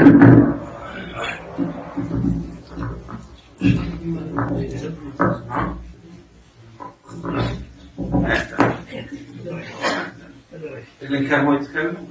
اللي كان هو يتكلم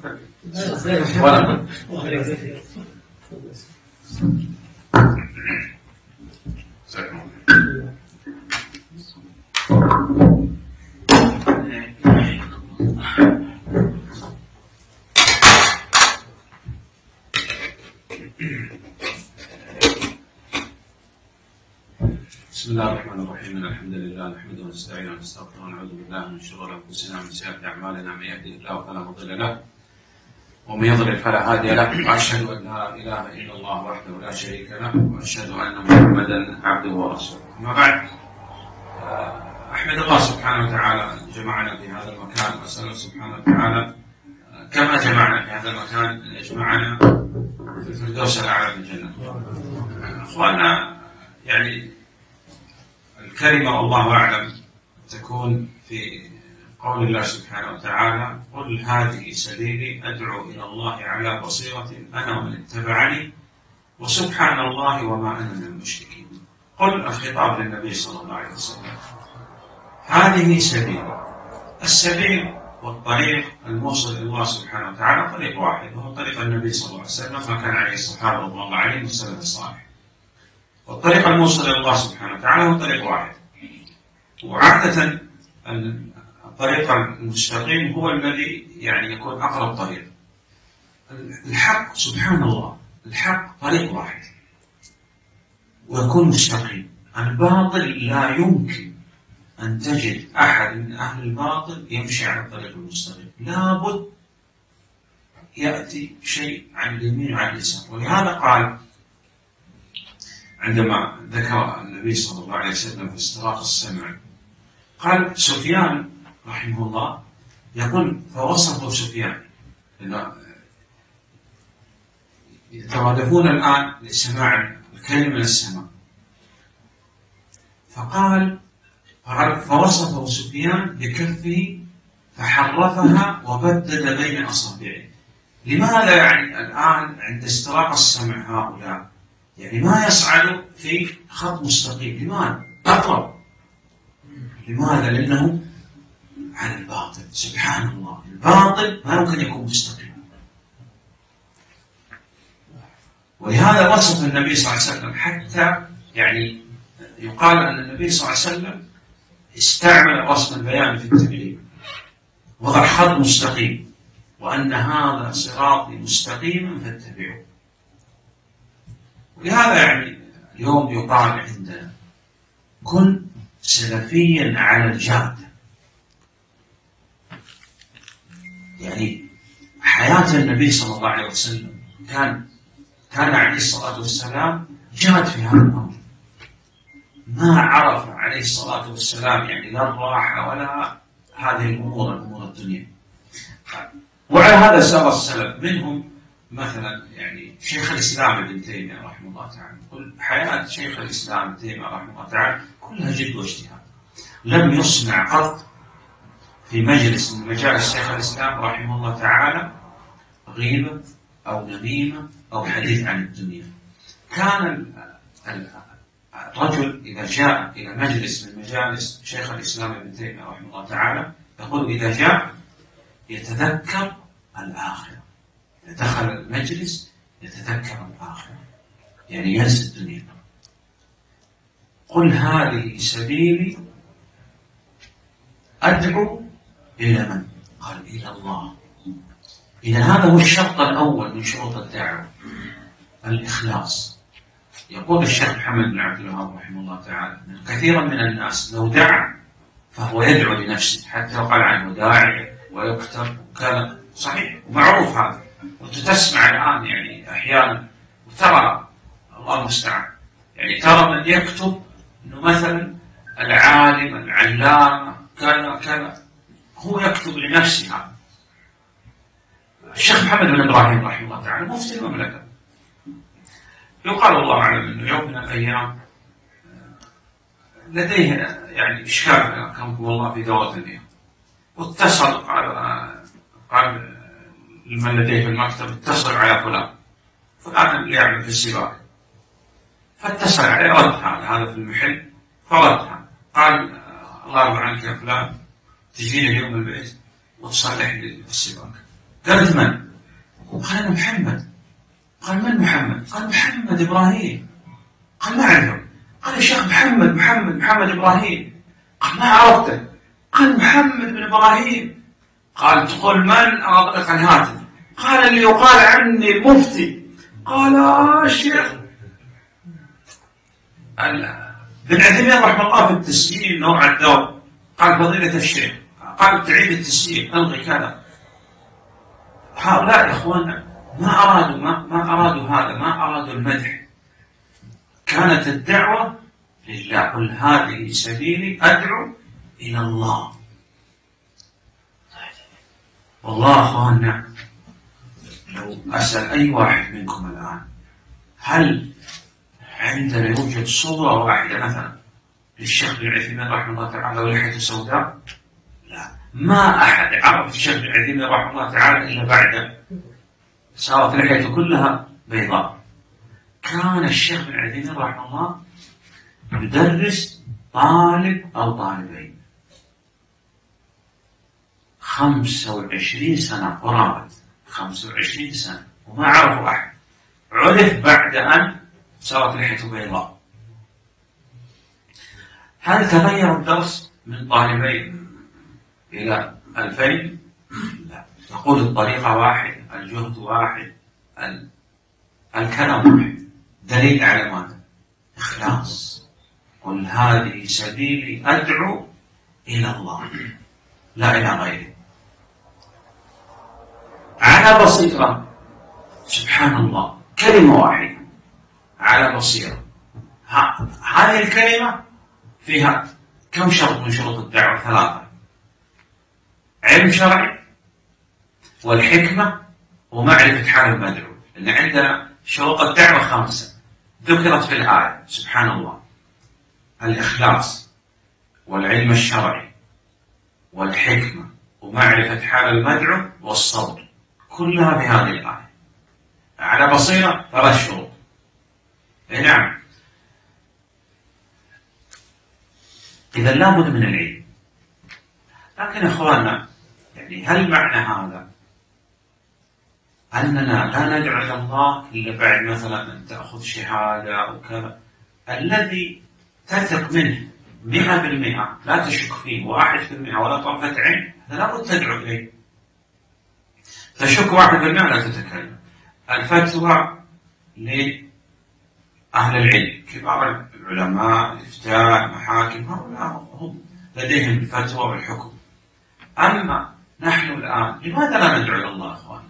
بسم الله الرحمن الرحيم. الحمد لله نحمده ونستعينه ونستغفره ونعوذ بالله من شرور انفسنا ومن سيئات اعمالنا. من يهده الله فلا مضل له ومن يضلل فلا هادي له، واشهد ان لا اله الا الله وحده لا شريك له، واشهد ان محمدا عبده ورسوله. اما بعد، احمد الله سبحانه وتعالى جمعنا في هذا المكان، واساله سبحانه وتعالى كما جمعنا في هذا المكان ان يجمعنا في الفردوس الاعلى في الجنه. اخواننا، يعني الكلمة والله أعلم تكون في قول الله سبحانه وتعالى: قل هذه سبيلي أدعو إلى الله على بصيرة أنا ومن اتبعني وسبحان الله وما أنا من المشركين. قل الخطاب للنبي صلى الله عليه وسلم: هذه سبيلي. السبيل والطريق الموصل إلى الله سبحانه وتعالى طريق واحد، وهو طريق النبي صلى الله عليه وسلم، ما كان عليه الصحابة رضي الله عليهم والسلف الصالح. والطريق الموصل إلى الله سبحانه وتعالى هو طريق واحد، وعادة الطريق المستقيم هو الذي يعني يكون أقرب طريق. الحق سبحان الله، الحق طريق واحد ويكون مستقيم. الباطل لا يمكن أن تجد أحد من أهل الباطل يمشي على الطريق المستقيم، لابد يأتي شيء عن اليمين وعن اليسار. ولهذا قال عندما ذكر النبي صلى الله عليه وسلم في استراق السمع، قال سفيان رحمه الله يقول: فوصفه سفيان، يترادفون الآن لسماع الكلمة من السماء، فقال فوصفه سفيان بكفه فحرفها وبدد بين أصابعه. لماذا يعني الآن عند استراق السمع هؤلاء يعني ما يصعدوا في خط مستقيم؟ لماذا؟ أقرب. لماذا؟ لأنه على الباطل. سبحان الله، الباطل ما يمكن يكون مستقيم. ولهذا وصف النبي صلى الله عليه وسلم، حتى يعني يقال أن النبي صلى الله عليه وسلم استعمل وصف البيان في التبليغ، وضع خط مستقيم، وأن هذا صراطي مستقيما فاتبعوه. ولهذا يعني اليوم يقال عندنا: كن سلفيا على الجادة. يعني حياة النبي صلى الله عليه وسلم كان عليه الصلاة والسلام جاد في هذا الأمر، ما عرف عليه الصلاة والسلام يعني لا الراحة ولا هذه الأمور الدنيا. وعلى هذا سار السلف، منهم مثلا يعني شيخ الإسلام ابن تيمية رحمه الله تعالى. كل حياة شيخ الإسلام ابن تيمية رحمه الله تعالى كلها جد واجتهاد. لم يصنع قط في مجلس من مجالس شيخ الإسلام رحمه الله تعالى غيبة أو نميمة أو حديث عن الدنيا. كان الرجل إذا جاء إلى مجلس من مجالس شيخ الإسلام ابن تيمية رحمه الله تعالى يقول: إذا جاء يتذكر الآخرة، دخل المجلس يتذكر الآخرة، يعني ينسى الدنيا. قل هذه سبيلي أدعو إلى من؟ قال: إلى الله. إذا هذا هو الشرط الأول من شروط الدعوة، الإخلاص. يقول الشيخ محمد بن عبد الوهاب رحمه الله تعالى: كثيرا من الناس لو دعا فهو يدعو لنفسه، حتى يقال عنه داعي ويكتب، كان صحيح ومعروف هذا. وتسمع الآن يعني أحيانا، وترى الله المستعان، يعني ترى من يكتب أنه مثلا العالم العلامة كان هو يكتب لنفسه. هذا الشيخ محمد بن إبراهيم رحمه الله تعالى مفتي المملكة، يقال الله أعلم أنه يوم من الأيام لديه يعني إشكال كرمكم الله في دورة المياه، واتصل قال لمن لديه في المكتب: اتصل على فلان فلان اللي يعمل في السباكة. فاتصل عليه، رد هذا في المحل، فردها قال الله يرضى عنك يا فلان تجيني اليوم البيت وتصلح لي السباكة. قالت من؟ قال أنا محمد. قال من محمد؟ قال محمد إبراهيم. قال ما أعرفه. قال يا شيخ محمد إبراهيم. قال ما عرفته. قال محمد بن إبراهيم. قال تقول من؟ أغلق الهاتف. قال اللي يقال عني مفتي. قال الشيخ بن عثيمين رحمه الله في التسجيل نوع الدور قال فضيلة الشيخ، قال تعيد التسجيل ألغي كذا. هؤلاء يا إخواننا ما أرادوا هذا، ما أرادوا المدح. كانت الدعوة لله، قل هذه سبيلي أدعو إلى الله. والله أخواننا لو أسأل أي واحد منكم الآن، هل عندنا يوجد صورة واحدة مثلا للشيخ بن عثيمين رحمه الله تعالى ولحيته سوداء؟ لا، ما أحد عرف الشيخ بن عثيمين رحمه الله تعالى إلا بعد صارت لحيته كلها بيضاء. كان الشيخ بن عثيمين رحمه الله يدرس طالب أو طالبين 25 سنة قرابة 25 سنة وما عرفوا أحد. عرف بعد أن صارت لحيته بيضاء. هل تغير الدرس من طالبين إلى 2000؟ لا، نقول الطريقة واحد، الجهد واحد، الكلام واحد. دليل على ماذا؟ إخلاص. قل هذه سبيلي أدعو إلى الله لا إلى غيره، على بصيرة. سبحان الله، كلمة واحدة على بصيرة. هذه الكلمة فيها كم شرط من شروط الدعوة؟ 3: علم شرعي، والحكمة، ومعرفة حال المدعو. لأن عندنا شروط الدعوة 5 ذكرت في الآية. سبحان الله، الإخلاص، والعلم الشرعي، والحكمة، ومعرفة حال المدعو، والصبر، كلها في هذه الآية. على بصيرة 3 شروط. نعم، إذا لابد من العلم. لكن إخواننا، يعني هل معنى هذا أننا لا ندعو إلى الله إلا بعد مثلا أن تأخذ شهادة أو كذا؟ الذي تثق منه 100% لا تشك فيه 1% ولا طرفة عين، هذا لابد تدعو إليه. تشك 1% لا تتكلم. الفتوى لأهل العلم، كبار العلماء، الإفتاء، محاكم، هؤلاء هم لديهم الفتوى والحكم. أما نحن الآن لماذا لا ندعو إلى الله أخوان؟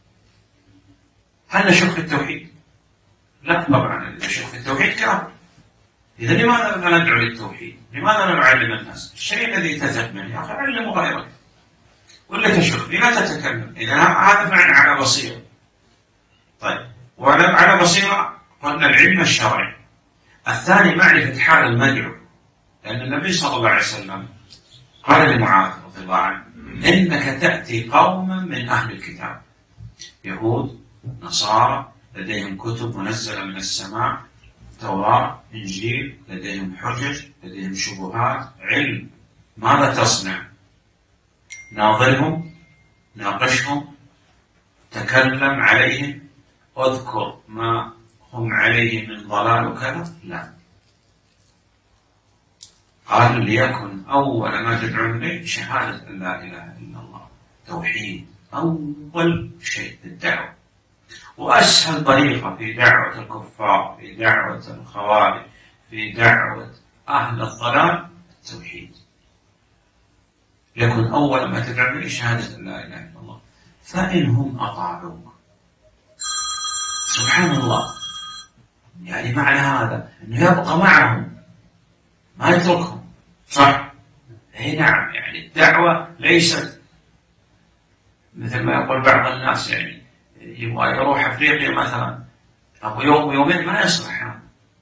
هل نشك في التوحيد؟ لا طبعا، اللي يشك في التوحيد كافر. إذا لماذا لا ندعو للتوحيد؟ لماذا لا نعلم الناس؟ الشيء الذي تثق منه يا أخي علمه غيرك. ولا تشك فيه لا تتكلم. إذا هذا معنى على بصيرة. طيب، وعلى بصيرة قلنا العلم الشرعي. الثاني معرفة حال المدعو، لأن النبي صلى الله عليه وسلم قال لمعاذ رضي الله عنه: إنك تأتي قوما من أهل الكتاب، يهود، نصارى، لديهم كتب منزلة من السماء، توراة، إنجيل، لديهم حجج، لديهم شبهات، علم. ماذا تصنع؟ ناظرهم، ناقشهم، تكلم عليهم، اذكر ما هم عليه من ضلال وكذا؟ لا. قال: ليكن أول ما تدعون إليه شهادة أن لا إله إلا الله، توحيد، أول شيء في الدعوة. وأسهل طريقة في دعوة الكفار، في دعوة الخوارج، في دعوة أهل الضلال التوحيد. يكن أول ما تدعون إليه شهادة أن لا إله إلا الله. فإنهم أطاعوك، سبحان الله، يعني معنى هذا أنه يبقى معهم ما يتركهم، صح؟ أي نعم، يعني الدعوة ليست مثل ما يقول بعض الناس، يعني يبغى يروح أفريقيا مثلا أبو يوم ويومين ما يصلح. يعني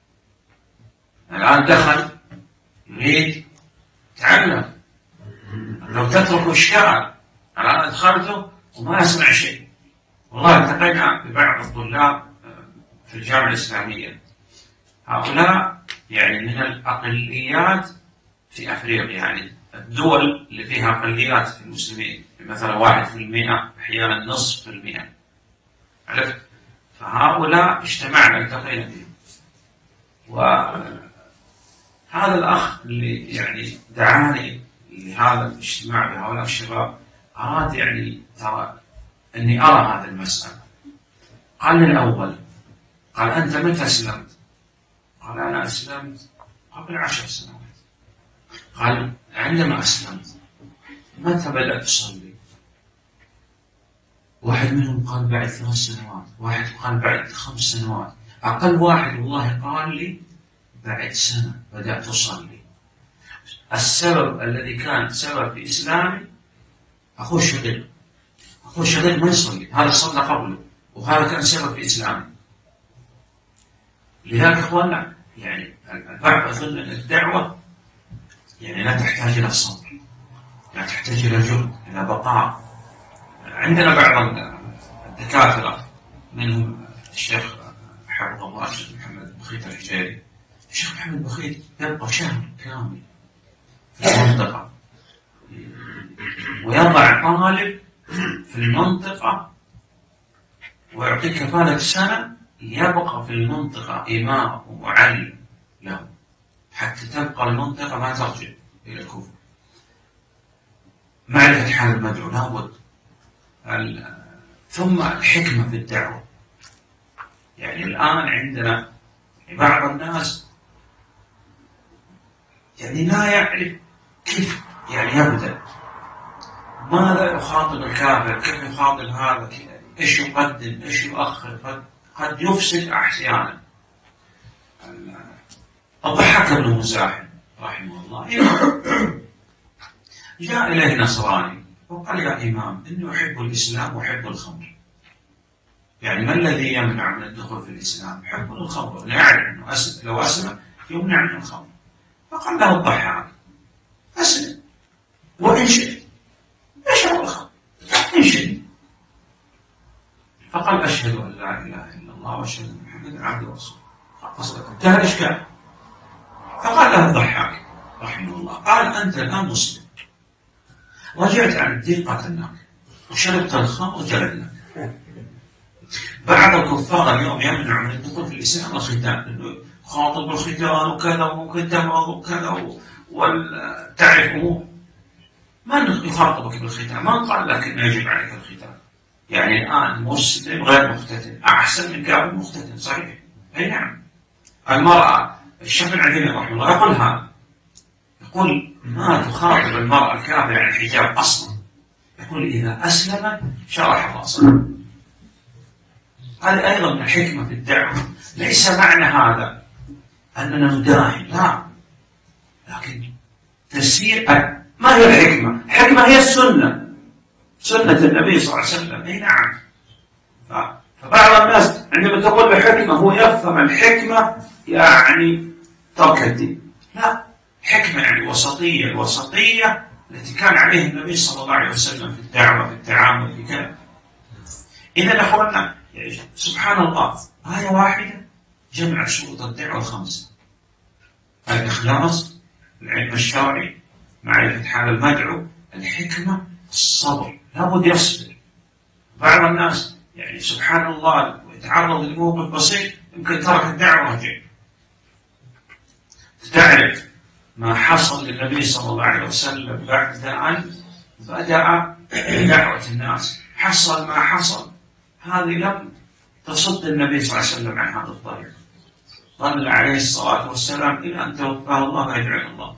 الآن دخل يريد تعلم، لو تتركه اشتغل. الآن أدخلته وما يسمع شيء. والله التقينا ببعض الطلاب في الجامعة الإسلامية. هؤلاء يعني من الأقليات في أفريقيا، يعني الدول اللي فيها أقليات في المسلمين، مثلا 1%، أحيانا نصف في المئة، عرفت؟ فهؤلاء اجتمعنا التقينا فيهم. وهذا الأخ اللي يعني دعاني لهذا الاجتماع بهؤلاء الشباب أراد يعني ترى أني أرى هذه المسألة. قال لي الأول، قال أنت متى أسلمت؟ قال أنا أسلمت قبل 10 سنوات. قال عندما أسلمت متى بدأت تصلي؟ واحد منهم قال بعد 3 سنوات، واحد قال بعد 5 سنوات، أقل واحد والله قال لي بعد سنة بدأت أصلي. السبب الذي كان سبب في إسلامي أخوه الشقيق، أخوه الشقيق ما يصلي، هذا صلى قبله وهذا كان سبب في إسلامي. لذلك أخواننا يعني البعض يظن أن الدعوة يعني لا تحتاج إلى الصبر، لا تحتاج إلى جهد، إلى بقاء. عندنا بعض الدكاترة منهم الشيخ حفظه الله الشيخ محمد بخيت الحجيري. الشيخ محمد بخيت يبقى شهر كامل في المنطقة ويضع طالب في المنطقة ويعطيه كفالة سنة يبقى في المنطقة إمام ومعلم له حتى تبقى المنطقة ما ترجع إلى الكفر. معرفة حال المدعو لابد. ثم الحكمة في الدعوة. يعني الآن عندنا بعض الناس يعني لا يعرف كيف يعني يبدأ، ماذا يخاطب الكافر، كيف يخاطب هذا، إيش يقدم، إيش يؤخر، قد يفسد أحيانا. الضحاك بن مزاحم رحمه الله جاء إليه نصراني وقال يا إمام إني أحب الإسلام وأحب الخمر. يعني ما الذي يمنع من الدخول في الإسلام؟ حب الخمر، نعرف أنه لو أسلم يمنع من الخمر. فقال له الضحاك أسلم وإن شئت اشرب الخمر إن شئت. فقال أشهد أن لا إله إلا الله وأشهد أن محمدا عبده ورسوله. انتهى الإشكال. فقال له الضحاك رحمه الله قال أنت الآن مسلم، رجعت عن الدين قتلناك وشربت الخمر وجلدناك. بعض الكفار اليوم يمنع من الدخول في الإسلام الختان، إنه خاطب الختان وكذا وممكن تمرض وكذا وتعرفه. من يخاطبك بالختان؟ من قال لك إنه يجب عليك الختان؟ يعني الآن مسلم غير مختتن أحسن من كافر مختتن، صحيح؟ أي نعم. المرأة الشيخ العثيمين رحمه الله يقول هذا، يقول ما تخاطب المرأة الكافرة عن الحجاب أصلا، يقول إذا أسلمت شرح رأسها. هذه أيضا من الحكمة في الدعوة. ليس معنى هذا أننا نداهن، لا، لكن تسير. ما هي الحكمة؟ الحكمة هي السنة، سنة النبي صلى الله عليه وسلم. أي نعم. فبعض الناس عندما تقول بحكمة هو يفهم الحكمة يعني ترك الدين. لا، حكمة يعني وسطية، الوسطية التي كان عليه النبي صلى الله عليه وسلم في الدعوة، في التعامل، في كذا. إذا أخوانا يعني سبحان الله آية واحدة جمعت شروط الدعوة الخمسة: الإخلاص، العلم الشرعي، معرفة حال المدعو، الحكمة، الصبر، لابد يصبر. بعض الناس يعني سبحان الله يتعرض لموقف بسيط يمكن ترك الدعوة ورجع. تعرف ما حصل للنبي صلى الله عليه وسلم بعد أن بدأ دعوة الناس، حصل ما حصل، هذه لم تصد النبي صلى الله عليه وسلم عن هذا الطريق، ظل عليه الصلاة والسلام إلى أن توفاه الله ويدعو الله.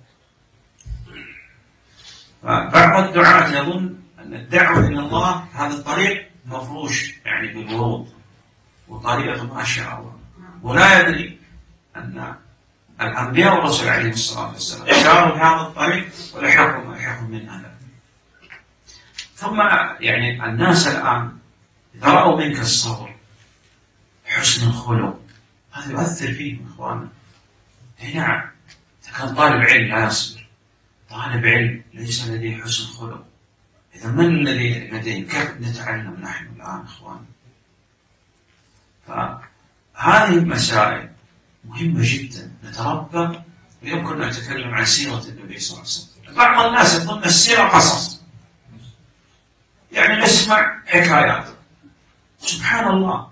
فبعض الدعاة يظن أن الدعوة إلى الله هذا الطريق مفروش يعني بالورود وطريق ما شاء الله، ولا يدري أن الأنبياء والرسل عليه الصلاة والسلام ساروا هذا الطريق ولحقوا ما يحقوا من هذا. ثم يعني الناس الآن إذا رأوا منك الصبر، حسن الخلق، هذا يؤثر فيهم إخوانا. نعم، إذا كان طالب علم لا يصبر، طالب علم ليس لديه حسن خلق، إذا من الذي لديه؟ كيف نتعلم نحن الآن إخوانا؟ هذه المسائل مهمة جدا نتربى، ويمكن أن نتكلم عن سيرة النبي صلى الله عليه وسلم. بعض الناس يظن السيرة قصص، يعني نسمع حكايات. سبحان الله،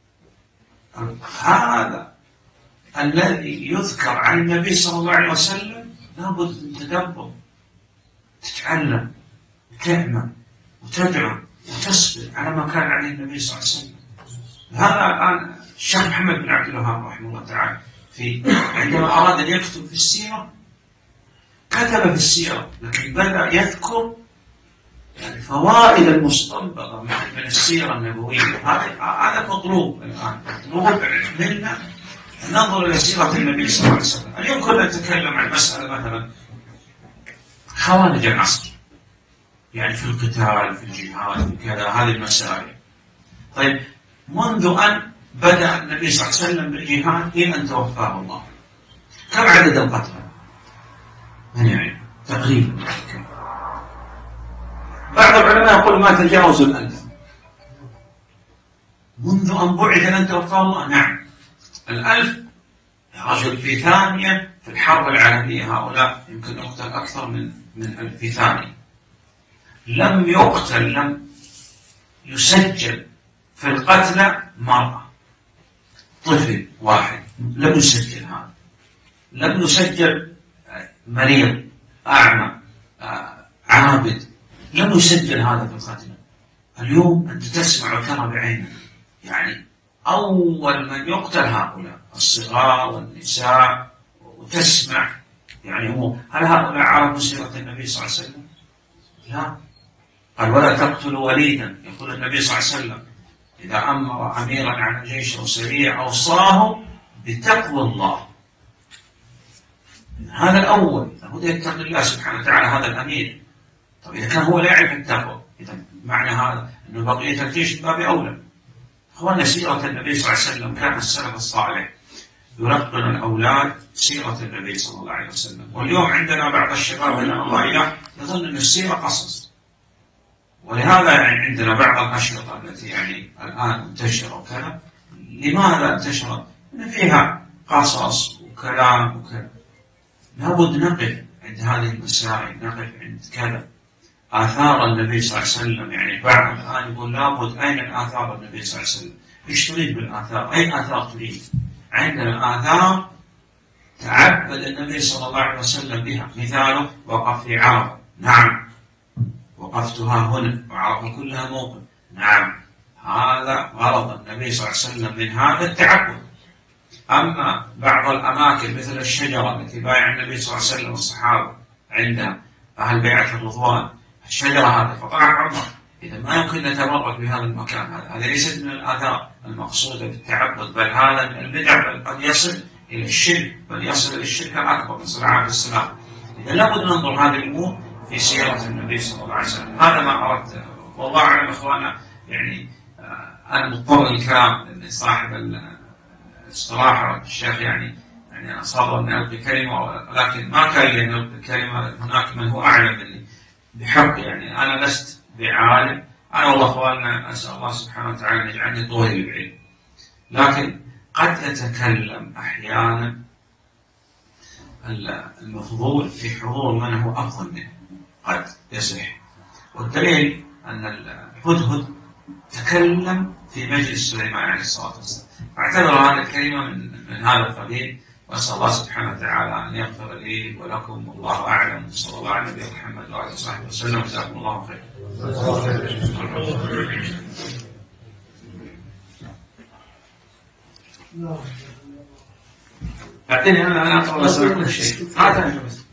هذا الذي يذكر عن النبي صلى الله عليه وسلم لابد من تدبر، تتعلم وتعمل وتدعو وتصبر على ما كان عليه النبي صلى الله عليه وسلم. هذا الآن الشيخ محمد بن عبد الوهاب رحمه الله تعالى عندما أراد أن يكتب في السيرة كتب في السيرة، لكن بدأ يذكر يعني فوائد المستنبطة من السيرة النبوية. هذا مطلوب الآن، مطلوب منا أن ننظر إلى سيرة النبي صلى الله عليه وسلم. هل يمكن أن نتكلم عن مسألة مثلا خوارج العصر، يعني في القتال في الجهاد في كذا، هذه المسائل. طيب، منذ أن بدأ النبي صلى الله عليه وسلم بالجهاد إلى أن توفاه الله، كم عدد القتلى؟ من يعرف تقريبا؟ بعض العلماء يقول ما تجاوز 1000 منذ أن بعث إلى أن توفاه الله. نعم، 1000 رجل في ثانية في الحرب العالمية، هؤلاء يمكن يقتل أكثر من 1000 في ثانية. لم يقتل، لم يسجل في القتلى مرأة، طفل واحد، لم يسجل هذا. لم يسجل مريض، أعمى، عابد، لم يسجل هذا في القتلى. اليوم أنت تسمع وترى بعينك، يعني أول من يقتل هؤلاء الصغار والنساء، وتسمع يعني هل هؤلاء عرفوا سيرة النبي صلى الله عليه وسلم؟ لا. قال ولا تقتلوا وليدا، يقول النبي صلى الله عليه وسلم إذا أمر أميرا على جيش أو سريع أوصاه بتقوى الله. هذا الأول لابد يتقي الله سبحانه وتعالى، هذا الأمير. طيب إذا كان هو لا يعرف التقوى، إذا معنى هذا أنه بقية الجيش باب أولى. أخوانا، سيرة النبي صلى الله عليه وسلم كان السلف الصالح يلقن الأولاد سيرة النبي صلى الله عليه وسلم. واليوم عندنا بعض الشباب الله يظن أن السيرة قصص، ولهذا يعني عندنا بعض الأشرطة التي يعني الآن منتشرة وكذا. لماذا انتشرت؟ إن فيها قصص وكلام وكذا. لابد نقف عند هذه المسائل، نقف عند كذا آثار النبي صلى الله عليه وسلم. يعني بعض الآن يقول لابد أين الآثار النبي صلى الله عليه وسلم؟ إيش تريد بالآثار؟ أي آثار تريد؟ عندنا آثار تعبد النبي صلى الله عليه وسلم بها. مثاله وقف في عرفة، نعم، وقفتها هنا، وعرفة كلها موقف، نعم، هذا غرض النبي صلى الله عليه وسلم من هذا التعبد. أما بعض الأماكن مثل الشجرة التي بايع النبي صلى الله عليه وسلم والصحابة عندها أهل بيعة الرضوان، الشجرة هذه فقع عمر، إذا ما يمكن نتبرك بهذا المكان. هذا ليست من الآثار المقصودة بالتعبد، بل هذا من البدع، بل قد يصل إلى الشرك، بل يصل إلى الشرك الأكبر، نسأل الله عليه السلام. إذا لابد ننظر هذه الأمور في سيرة النبي صلى الله عليه وسلم. هذا ما أردت، والله أعلم إخوانا. يعني أنا مضطر الكلام لأن صاحب الاستراحة الشيخ يعني أصاب أن ألقي كلمة، ولكن ما كان لي أن ألقي كلمة. هناك من هو أعلم مني بحق، يعني أنا لست بعالم. أنا والله أخواننا أسأل الله سبحانه وتعالى أن يجعلني طويل العلم، لكن قد أتكلم أحيانا المفضول في حضور من هو أفضل منه، قد يصح. والدليل أن الهدهد تكلم في مجلس سليمان عليه الصلاة والسلام. أعتبر هذه الكلمة من هذا القبيل، وأسأل الله سبحانه وتعالى أن يغفر لي ولكم، والله أعلم. صلى الله على نبينا محمد وعلى آله وصحبه وسلم، جزاكم الله خير. أعطيني أنا أقرأ أسمع كل شيء. هذا بس.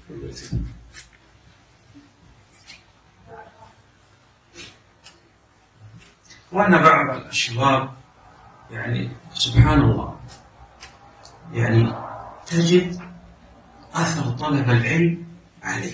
وأن بعض الشباب يعني سبحان الله، يعني تجد أثر طلب العلم عليه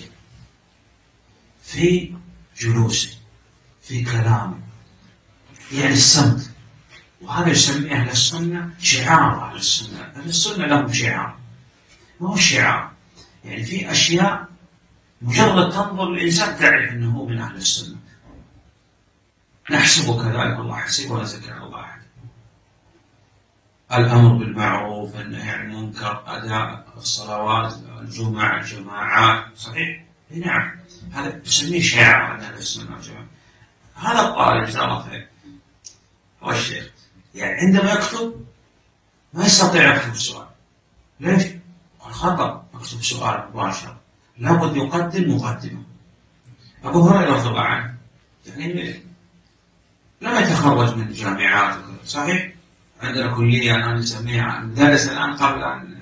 في جلوسه، في كلامه، يعني الصمت. وهذا يسميه أهل السنة شعار. أهل السنة لهم شعار، ما هو شعار يعني في أشياء مجرد تنظر الإنسان تعرف أنه هو من أهل السنة. نحسبه كذلك، الله حسيبه ولا زكى على الله أحد. الأمر بالمعروف، النهي عن المنكر، أداء الصلوات، الجمعة، الجماعات، صحيح؟ نعم، هذا نسميه شعار عندنا في السنة والجماعة. هذا الطالب جزاه الله خير هو الشيخ، يعني عندما يكتب ما يستطيع يكتب سؤال. ليش؟ خطأ أكتب سؤال مباشر، لابد يقدم مقدمة. أبو هريرة رضي الله عنه يعني لم يتخرج من الجامعات، صحيح؟ عندنا كلية الآن نسميها مدرس الآن قبل أن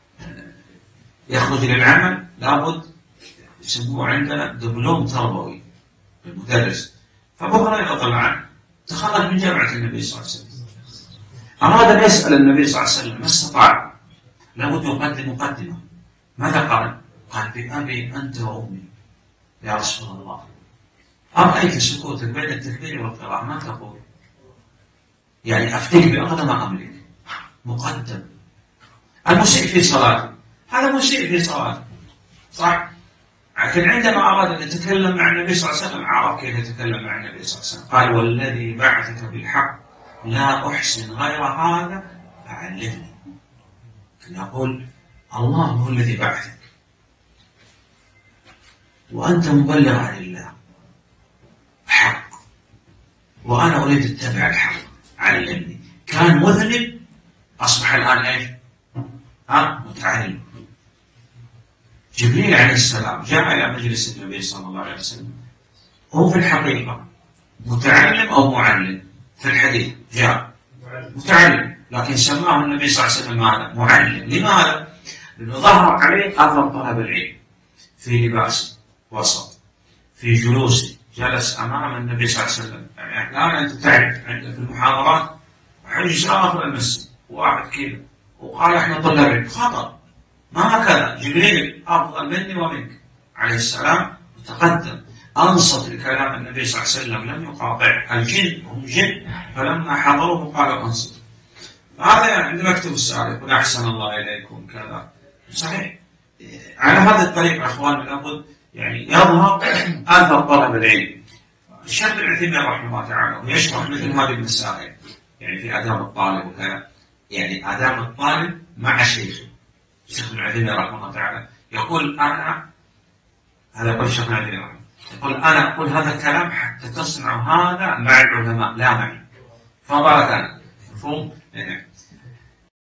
يخرج للعمل لابد يسموه عندنا دبلوم تربوي للمدرس. فأبو هريرة رضي الله عنه تخرج من جامعة النبي صلى الله عليه وسلم، أراد أن يسأل النبي صلى الله عليه وسلم ما استطاع، لابد يقدم مقدمة. ماذا قال؟ قال بأبي أنت وأمي يا رسول الله، أرأيت سكوتك بين التكبير والقراءة ما تقول؟ يعني أفتيك بأغلى ما أملك. مقدم. المسيء في صلاته هذا مسيء في صلاته، صح؟ لكن عندما أراد أن يتكلم مع النبي صلى الله عليه وسلم عرف كيف يتكلم مع النبي صلى الله عليه وسلم. قال والذي بعثك بالحق لا أحسن غير هذا فعلمني. يقول الله هو الذي بعثك وأنت مبلغ عن الله حق، وأنا أريد أتبع الحق، علمني. كان مذنب أصبح الآن إيش؟ متعلم. جبريل عليه السلام جاء إلى مجلس النبي صلى الله عليه وسلم، هو في الحقيقة متعلم أو معلم؟ في الحديث جاء متعلم، لكن سماه النبي صلى الله عليه وسلم ماذا؟ معلم. لماذا؟ لأنه ظهر عليه أثر طلب العلم في لباسه وسط، في جلوسه، جلس أمام النبي صلى الله عليه وسلم. يعني الآن أنت تعرف عند في المحاضرات حجز آخر المسجد واحد كذا وقال إحنا طلاب العلم، خطأ. ما هكذا. جبريل أفضل مني ومنك عليه السلام وتقدم أنصت لكلام النبي صلى الله عليه وسلم، لم يقاطع. الجن هم جن فلما حضروه قالوا أنصت. هذا يعني عندما يكتب السؤال يقول أحسن الله إليكم كذا، صحيح. على هذه الطريقة أخواننا لابد يعني يظهر أثر طلب العلم. الشيخ ابن عثيمين رحمه الله تعالى ويشرح مثل هذه المسائل يعني في آداب الطالب وكذا، يعني آداب الطالب مع شيخه. الشيخ ابن عثيمين رحمه الله تعالى يقول أنا، هذا يقول الشيخ ابن عثيمين رحمه، يقول أنا أقول هذا الكلام حتى تصنع هذا مع العلماء لا معي، فضلت أنا مفهوم؟